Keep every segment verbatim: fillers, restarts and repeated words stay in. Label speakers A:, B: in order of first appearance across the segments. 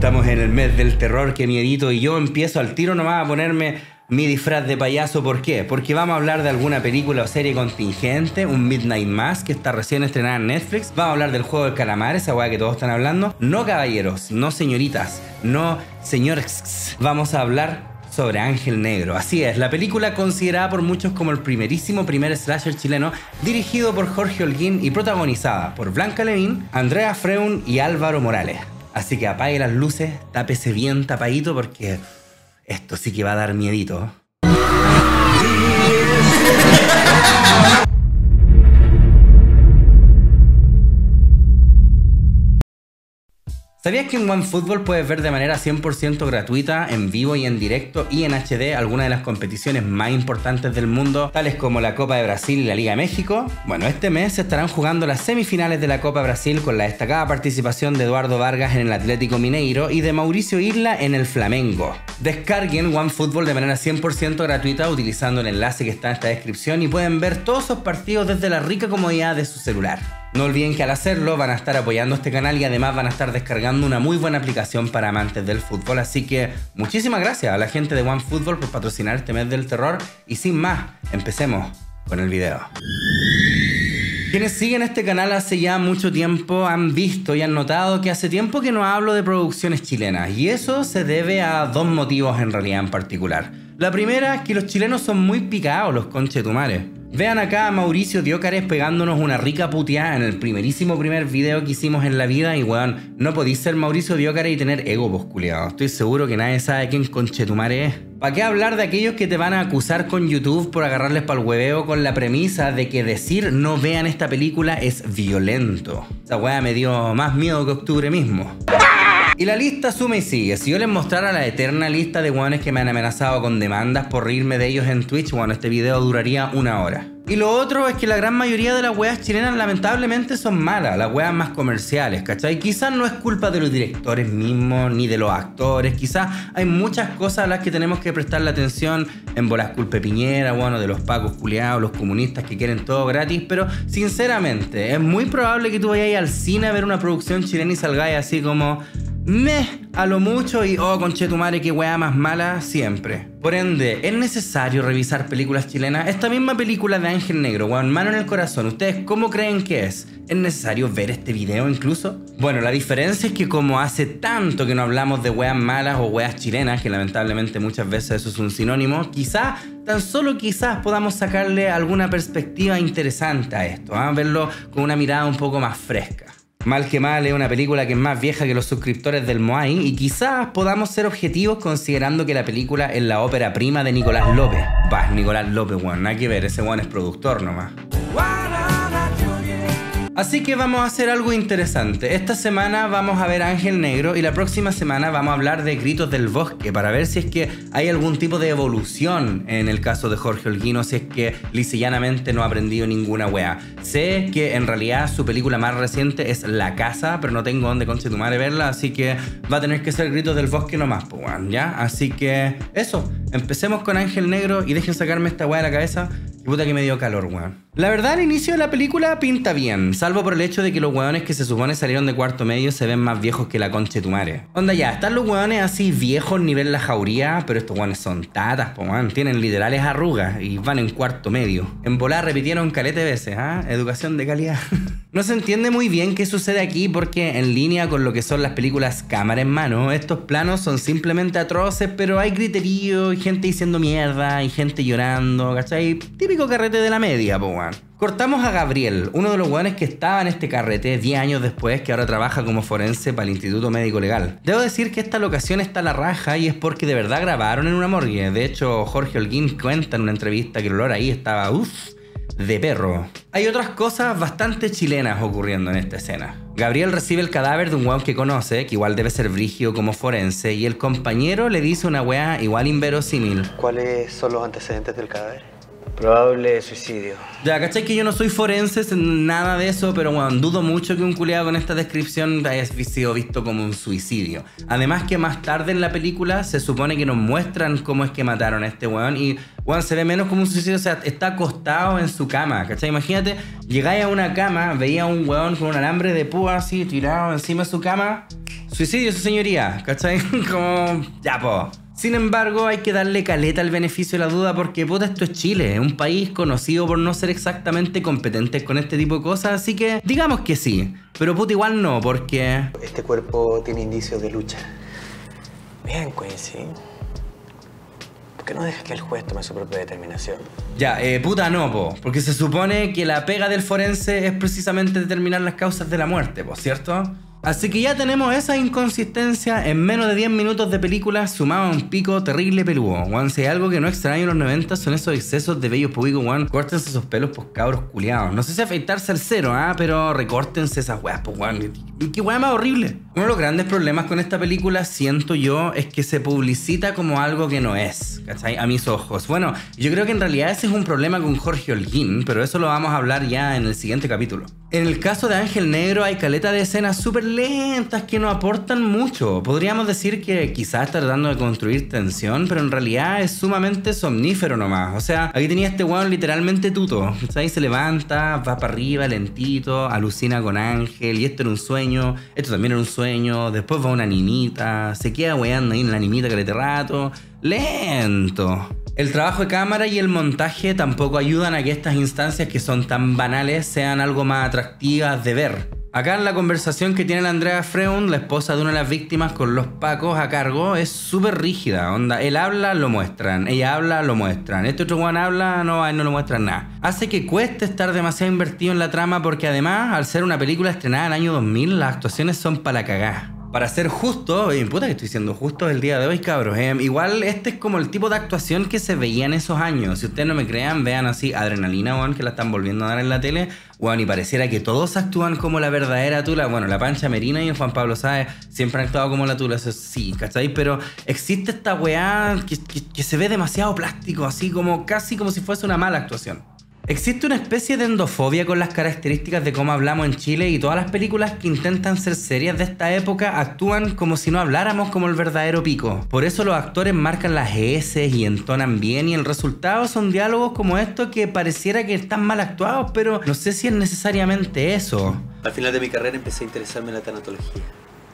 A: estamos en el mes del terror, qué miedito, y yo empiezo al tiro nomás a ponerme mi disfraz de payaso. ¿Por qué? Porque vamos a hablar de alguna película o serie contingente, un Midnight Mass que está recién estrenada en Netflix. Vamos a hablar del juego del calamar, esa weá que todos están hablando. No caballeros, no señoritas, no señores. Vamos a hablar sobre Ángel Negro. Así es, la película considerada por muchos como el primerísimo primer slasher chileno, dirigido por Jorge Holguín y protagonizada por Blanca Levin, Andrea Freun y Álvaro Morales. Así que apague las luces, tápese bien tapadito porque esto sí que va a dar miedito. ¿Sabías que en OneFootball puedes ver de manera cien por ciento gratuita, en vivo y en directo y en H D algunas de las competiciones más importantes del mundo, tales como la Copa de Brasil y la Liga de México? Bueno, este mes se estarán jugando las semifinales de la Copa Brasil con la destacada participación de Eduardo Vargas en el Atlético Mineiro y de Mauricio Isla en el Flamengo. Descarguen OneFootball de manera cien por ciento gratuita utilizando el enlace que está en esta descripción y pueden ver todos esos partidos desde la rica comodidad de su celular. No olviden que al hacerlo van a estar apoyando este canal y además van a estar descargando una muy buena aplicación para amantes del fútbol. Así que muchísimas gracias a la gente de OneFootball por patrocinar este mes del terror. Y sin más, empecemos con el video. Quienes siguen este canal hace ya mucho tiempo han visto y han notado que hace tiempo que no hablo de producciones chilenas. Y eso se debe a dos motivos en realidad en particular. La primera es que los chilenos son muy picados, los conchetumares. Vean acá a Mauricio Diócares pegándonos una rica puteada en el primerísimo primer video que hicimos en la vida y weón, no podéis ser Mauricio Diócares y tener ego, pues culiado. Estoy seguro que nadie sabe quién conchetumare es. ¿Para qué hablar de aquellos que te van a acusar con YouTube por agarrarles pa'l hueveo con la premisa de que decir no vean esta película es violento? Esa weá me dio más miedo que octubre mismo. Y la lista suma y sigue. Si yo les mostrara la eterna lista de weones que me han amenazado con demandas por reírme de ellos en Twitch, bueno, este video duraría una hora. Y lo otro es que la gran mayoría de las weas chilenas lamentablemente son malas, las weas más comerciales, ¿cachai? Quizás no es culpa de los directores mismos, ni de los actores, quizás hay muchas cosas a las que tenemos que prestarle atención, en bolas culpa de Piñera, bueno, de los pacos culiados, los comunistas que quieren todo gratis, pero sinceramente, es muy probable que tú vayas al cine a ver una producción chilena y salgáis así como meh, a lo mucho y oh conchetumare qué wea más mala siempre. Por ende, ¿es necesario revisar películas chilenas? Esta misma película de Ángel Negro, weón, mano en el corazón, ¿ustedes cómo creen que es? ¿Es necesario ver este video incluso? Bueno, la diferencia es que como hace tanto que no hablamos de weas malas o weas chilenas, que lamentablemente muchas veces eso es un sinónimo, quizás, tan solo quizás podamos sacarle alguna perspectiva interesante a esto, ¿eh? Verlo con una mirada un poco más fresca. Mal que mal es una película que es más vieja que los suscriptores del Moai y quizás podamos ser objetivos considerando que la película es la ópera prima de Nicolás López. Bah, Nicolás López, weón, nada que ver, ese weón es productor nomás. Así que vamos a hacer algo interesante. Esta semana vamos a ver Ángel Negro y la próxima semana vamos a hablar de Gritos del Bosque para ver si es que hay algún tipo de evolución en el caso de Jorge Holguín o si es que lisa y llanamente no ha aprendido ninguna wea. Sé que en realidad su película más reciente es La Casa, pero no tengo dónde conchetumare verla, así que va a tener que ser Gritos del Bosque nomás, pues, weón, ¿ya? Así que eso, empecemos con Ángel Negro y dejen sacarme esta wea de la cabeza. Y puta que me dio calor, weón. La verdad, el inicio de la película pinta bien, salvo por el hecho de que los weones que se supone salieron de cuarto medio se ven más viejos que la concha de tu madre. Onda ya, están los weones así viejos nivel la jauría, pero estos weones son tatas, po, weón. Tienen literales arrugas y van en cuarto medio. En volar repitieron calete veces, ¿ah? ¿eh? Educación de calidad. No se entiende muy bien qué sucede aquí porque en línea con lo que son las películas cámara en mano, estos planos son simplemente atroces, pero hay griterío y gente diciendo mierda y gente llorando, ¿cachai? Típico carrete de la media, po, weón. Cortamos a Gabriel, uno de los weones que estaba en este carrete diez años después, que ahora trabaja como forense para el Instituto Médico Legal. Debo decir que esta locación está a la raja y es porque de verdad grabaron en una morgue. De hecho, Jorge Holguín cuenta en una entrevista que el olor ahí estaba uff, de perro. Hay otras cosas bastante chilenas ocurriendo en esta escena. Gabriel recibe el cadáver de un weón que conoce, que igual debe ser brígido como forense, y el compañero le dice una wea igual inverosímil.
B: ¿Cuáles son los antecedentes del cadáver? Probable suicidio.
A: Ya, ¿cachai? Que yo no soy forense, nada de eso, pero bueno, dudo mucho que un culiado con esta descripción haya sido visto como un suicidio. Además que más tarde en la película se supone que nos muestran cómo es que mataron a este weón y weón se ve menos como un suicidio, o sea, está acostado en su cama, ¿cachai? Imagínate, llegáis a una cama, veía a un weón con un alambre de púa así tirado encima de su cama, Suicidio, su señoría, ¿cachai? Como, ya po. Sin embargo, hay que darle caleta al beneficio de la duda porque, puta, esto es Chile, un país conocido por no ser exactamente competentes con este tipo de cosas, así que digamos que sí, pero puta, igual no, porque...
B: Este cuerpo tiene indicios de lucha. Bien, Quincy. ¿Por qué no dejas que el juez tome su propia determinación?
A: Ya, eh, puta no, po, porque se supone que la pega del forense es precisamente determinar las causas de la muerte, po, ¿cierto? Así que ya tenemos esa inconsistencia en menos de diez minutos de película sumado a un pico terrible peludo. Juan, si hay algo que no extraño en los noventa son esos excesos de vello público, Juan. Córtense esos pelos, pues cabros culiados. No sé si afeitarse al cero, ¿ah? Pero recórtense esas weas, pues Juan. Qué wea más horrible. Uno de los grandes problemas con esta película, siento yo, es que se publicita como algo que no es, ¿cachai? A mis ojos. Bueno, yo creo que en realidad ese es un problema con Jorge Holguín, pero eso lo vamos a hablar ya en el siguiente capítulo. En el caso de Ángel Negro hay caleta de escenas súper lentas que no aportan mucho. Podríamos decir que quizás está tratando de construir tensión, pero en realidad es sumamente somnífero nomás. O sea, aquí tenía este weón literalmente tuto. Ahí se levanta, va para arriba lentito, alucina con Ángel, y esto era un sueño, esto también era un sueño, después va una nimita, se queda weando ahí en la nimita caleta rato. Lento. El trabajo de cámara y el montaje tampoco ayudan a que estas instancias que son tan banales sean algo más atractivas de ver. Acá en la conversación que tiene la Andrea Freund, la esposa de una de las víctimas con los pacos a cargo, es súper rígida, onda, él habla, lo muestran, ella habla, lo muestran, este otro weón habla, no, a él no lo muestran nada. Hace que cueste estar demasiado invertido en la trama porque además, al ser una película estrenada en el año dos mil, las actuaciones son para la cagá. Para ser justo, eh, puta que estoy siendo justo el día de hoy, cabros. Eh, igual este es como el tipo de actuación que se veía en esos años. Si ustedes no me crean, vean así Adrenalina, weón, que la están volviendo a dar en la tele. Weón, y pareciera que todos actúan como la verdadera Tula. Bueno, la Pancha Merina y el Juan Pablo Sáez siempre han actuado como la Tula, eso sí, ¿cachai? Pero existe esta weá que, que, que se ve demasiado plástico, así como casi como si fuese una mala actuación. Existe una especie de endofobia con las características de cómo hablamos en Chile y todas las películas que intentan ser serias de esta época actúan como si no habláramos como el verdadero pico. Por eso los actores marcan las S y entonan bien y el resultado son diálogos como estos que pareciera que están mal actuados, pero no sé si es necesariamente eso.
B: Al final de mi carrera empecé a interesarme en la tanatología.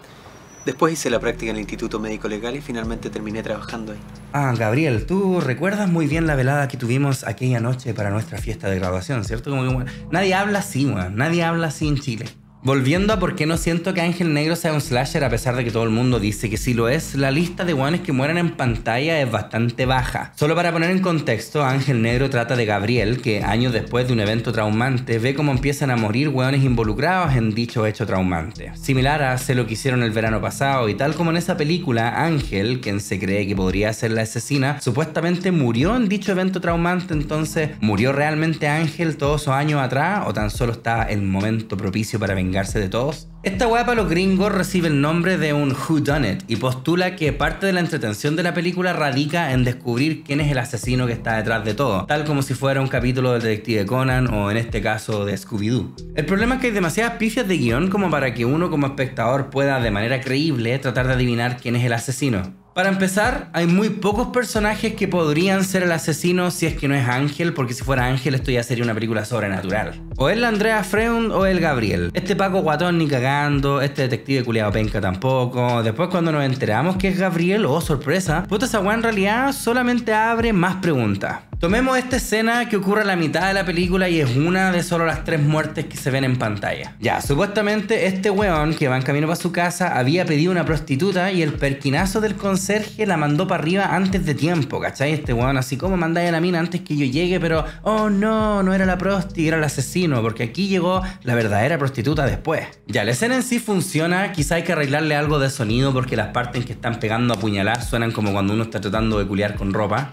B: Después hice la práctica en el Instituto Médico Legal y finalmente terminé trabajando ahí.
A: Ah, Gabriel, tú recuerdas muy bien la velada que tuvimos aquella noche para nuestra fiesta de graduación, ¿cierto? Como que bueno, nadie habla así, weón. Nadie habla así en Chile. Volviendo a por qué no siento que Ángel Negro sea un slasher a pesar de que todo el mundo dice que sí lo es, la lista de weones que mueren en pantalla es bastante baja. Solo para poner en contexto, Ángel Negro trata de Gabriel, que años después de un evento traumante ve cómo empiezan a morir weones involucrados en dicho hecho traumante. Similar a Sé lo que hicieron el verano pasado y tal como en esa película, Ángel, quien se cree que podría ser la asesina, supuestamente murió en dicho evento traumante. Entonces, ¿murió realmente Ángel todos esos años atrás o tan solo está el momento propicio para vengarse de todos? Esta weá para los gringos recibe el nombre de un whodunit y postula que parte de la entretención de la película radica en descubrir quién es el asesino que está detrás de todo, tal como si fuera un capítulo del Detective Conan o en este caso de Scooby-Doo. El problema es que hay demasiadas pifias de guión como para que uno como espectador pueda de manera creíble tratar de adivinar quién es el asesino. Para empezar, hay muy pocos personajes que podrían ser el asesino si es que no es Ángel, porque si fuera Ángel esto ya sería una película sobrenatural. O es la Andrea Freund o el Gabriel. Este Paco guatón ni cagando, este detective culiado penca tampoco. Después cuando nos enteramos que es Gabriel, oh sorpresa, puta esa weá en realidad solamente abre más preguntas. Tomemos esta escena que ocurre a la mitad de la película y es una de solo las tres muertes que se ven en pantalla. Ya, supuestamente este weón que va en camino para su casa había pedido una prostituta y el perquinazo del conserje la mandó para arriba antes de tiempo, ¿cachai? Este weón así como mandáis a la mina antes que yo llegue, pero oh no, no era la prosti, era el asesino, porque aquí llegó la verdadera prostituta después. Ya, la escena en sí funciona, quizá hay que arreglarle algo de sonido porque las partes en que están pegando a puñalar suenan como cuando uno está tratando de culiar con ropa.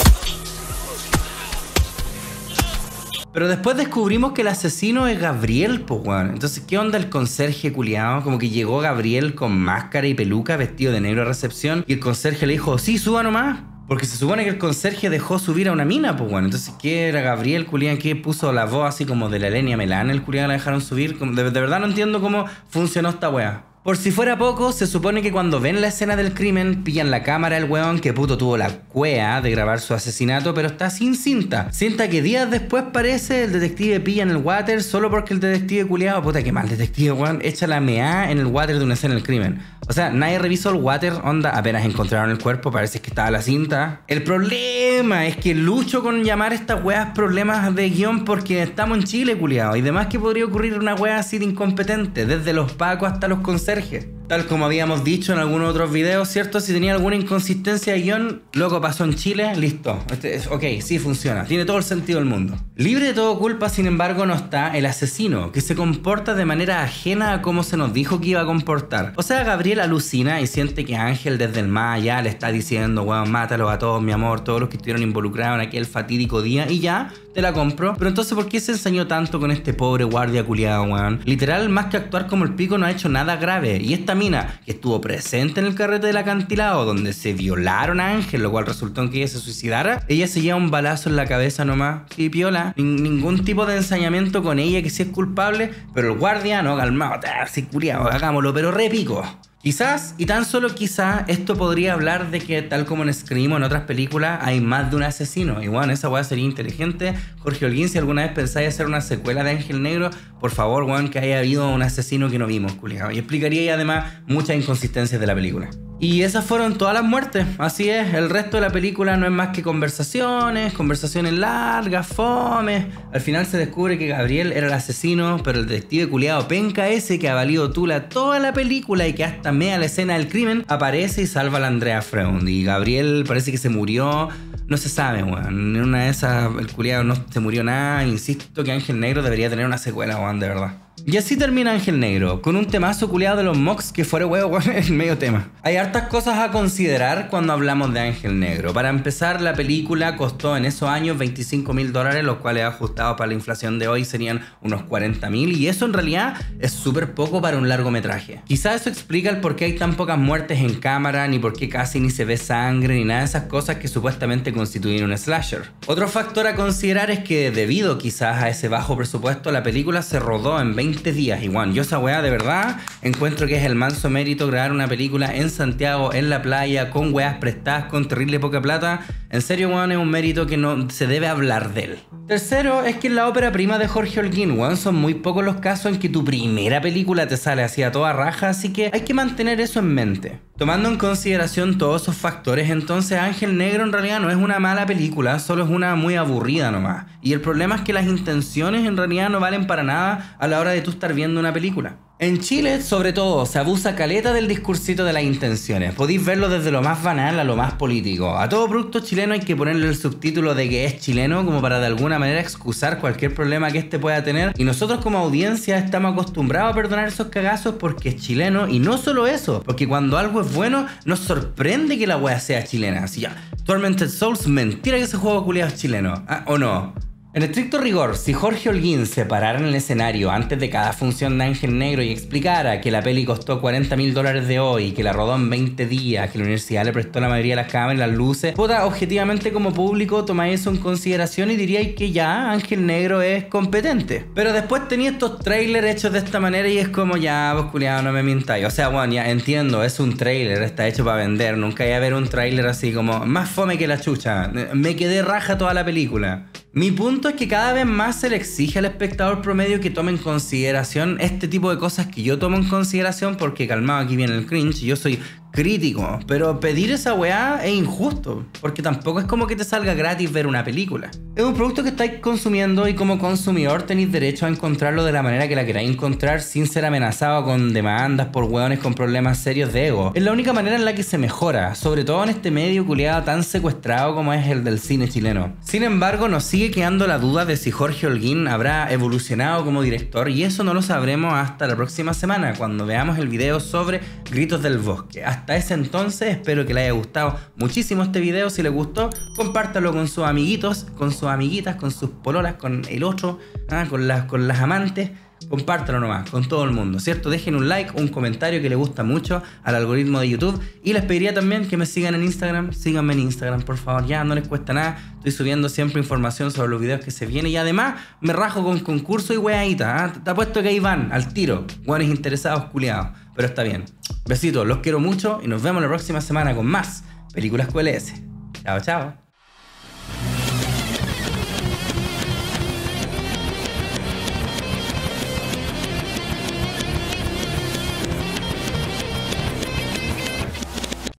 A: Pero después descubrimos que el asesino es Gabriel, pues weón. Entonces, ¿qué onda el conserje culiado? Como que llegó Gabriel con máscara y peluca, vestido de negro a recepción, y el conserje le dijo, sí, suba nomás. Porque se supone que el conserje dejó subir a una mina, pues bueno. Entonces, ¿qué era Gabriel, culián? ¿Qué puso la voz así como de la Elenia Melán? El culián la dejaron subir. Como, de, de verdad no entiendo cómo funcionó esta wea. Por si fuera poco, se supone que cuando ven la escena del crimen, pillan la cámara del weón que puto tuvo la cuea de grabar su asesinato, pero está sin cinta. Cinta que días después parece el detective pilla en el water solo porque el detective culiado, puta que mal detective weón, echa la meá en el water de una escena del crimen. O sea, nadie revisó el water, onda, apenas encontraron el cuerpo, parece que estaba la cinta. El problema es que lucho con llamar a estas weas problemas de guión porque estamos en Chile, culiado. Y demás que podría ocurrir una wea así de incompetente, desde los pacos hasta los conserjes. Tal como habíamos dicho en algunos otros videos, ¿cierto? Si tenía alguna inconsistencia de guión, loco, pasó en Chile, listo. Este es, ok, sí funciona, tiene todo el sentido del mundo. Libre de todo culpa, sin embargo, no está el asesino, que se comporta de manera ajena a cómo se nos dijo que iba a comportar. O sea, Gabriel alucina y siente que Ángel desde el más allá le está diciendo, weón, mátalos a todos, mi amor, todos los que estuvieron involucrados en aquel fatídico día, y ya, te la compro. Pero entonces, ¿por qué se ensañó tanto con este pobre guardia culiado, weón? Literal, más que actuar como el pico, no ha hecho nada grave. Y esta mina, que estuvo presente en el carrete del acantilado donde se violaron a Ángel, lo cual resultó en que ella se suicidara, ella se lleva un balazo en la cabeza nomás. Sí, piola. Nin ningún tipo de ensañamiento con ella, que sí es culpable, pero el guardia, no, calmado, así culiado, hagámoslo, pero re pico. Quizás, y tan solo quizás, esto podría hablar de que, tal como en Scream o en otras películas, hay más de un asesino. Y bueno, esa weá sería inteligente. Jorge Holguín, si alguna vez pensáis hacer una secuela de Ángel Negro, por favor, weón, que haya habido un asesino que no vimos, culiado. Y explicaría y además muchas inconsistencias de la película. Y esas fueron todas las muertes, así es, el resto de la película no es más que conversaciones, conversaciones largas, fomes. Al final se descubre que Gabriel era el asesino, pero el detective culiado penca ese que ha valido tula toda la película y que hasta mea la escena del crimen, aparece y salva a la Andrea Freund. Y Gabriel parece que se murió, no se sabe, weón, en una de esas el culiado no se murió nada. Insisto que Ángel Negro debería tener una secuela, weón, de verdad. Y así termina Ángel Negro, con un temazo culiado de los Mox que fuera huevo en el medio tema. Hay hartas cosas a considerar cuando hablamos de Ángel Negro. Para empezar, la película costó en esos años veinticinco mil dólares, los cuales ajustados para la inflación de hoy serían unos cuarenta mil, y eso en realidad es súper poco para un largometraje. Quizás eso explica el por qué hay tan pocas muertes en cámara, ni por qué casi ni se ve sangre, ni nada de esas cosas que supuestamente constituyen un slasher. Otro factor a considerar es que debido quizás a ese bajo presupuesto, la película se rodó en veinte días. Y bueno, yo esa weá de verdad encuentro que es el manso mérito grabar una película en Santiago, en la playa, con weas prestadas, con terrible poca plata. En serio, weón, es un mérito que no se debe hablar de él. Tercero, es que en la ópera prima de Jorge Holguín, weón, son muy pocos los casos en que tu primera película te sale así a toda raja, así que hay que mantener eso en mente. Tomando en consideración todos esos factores, entonces Ángel Negro en realidad no es una mala película, solo es una muy aburrida nomás. Y el problema es que las intenciones en realidad no valen para nada a la hora de tú estar viendo una película. En Chile, sobre todo, se abusa caleta del discursito de las intenciones. Podéis verlo desde lo más banal a lo más político. A todo producto chileno hay que ponerle el subtítulo de que es chileno como para de alguna manera excusar cualquier problema que este pueda tener. Y nosotros como audiencia estamos acostumbrados a perdonar esos cagazos porque es chileno. Y no solo eso, porque cuando algo es bueno, nos sorprende que la wea sea chilena. Así ya, Tormented Souls, mentira que ese juego culiado es chileno. ¿Ah, o no? En estricto rigor, si Jorge Holguín se parara en el escenario antes de cada función de Ángel Negro y explicara que la peli costó cuarenta mil dólares de hoy, que la rodó en veinte días, que la universidad le prestó la mayoría de las cámaras y las luces, puta, objetivamente como público tomáis eso en consideración y diríais que ya Ángel Negro es competente. Pero después tenía estos trailers hechos de esta manera y es como, ya, vos culiado, no me mintáis. O sea, bueno, ya entiendo, es un trailer, está hecho para vender. Nunca iba a ver un trailer así como más fome que la chucha. Me quedé raja toda la película. Mi punto es que cada vez más se le exige al espectador promedio que tome en consideración este tipo de cosas que yo tomo en consideración porque, calmado, aquí viene el cringe, yo soy crítico, pero pedir esa weá es injusto, porque tampoco es como que te salga gratis ver una película. Es un producto que estáis consumiendo y como consumidor tenéis derecho a encontrarlo de la manera que la queráis encontrar sin ser amenazado con demandas por weones con problemas serios de ego. Es la única manera en la que se mejora, sobre todo en este medio culiado tan secuestrado como es el del cine chileno. Sin embargo, nos sigue quedando la duda de si Jorge Holguín habrá evolucionado como director, y eso no lo sabremos hasta la próxima semana, cuando veamos el video sobre Gritos del Bosque. Hasta ese entonces, espero que les haya gustado muchísimo este video. Si les gustó, compártalo con sus amiguitos, con sus amiguitas, con sus pololas, con el otro, ¿ah? con, las, con las amantes. Compártelo nomás, con todo el mundo, ¿cierto? Dejen un like, un comentario que le gusta mucho al algoritmo de YouTube. Y les pediría también que me sigan en Instagram. Síganme en Instagram, por favor, ya no les cuesta nada. Estoy subiendo siempre información sobre los videos que se vienen. Y además me rajo con concurso y weadita, ¿eh? Te apuesto que ahí van, al tiro. Weones interesados, culiados. pero está bien. Besitos, los quiero mucho y nos vemos la próxima semana con más Películas Q L S. Chao, chao.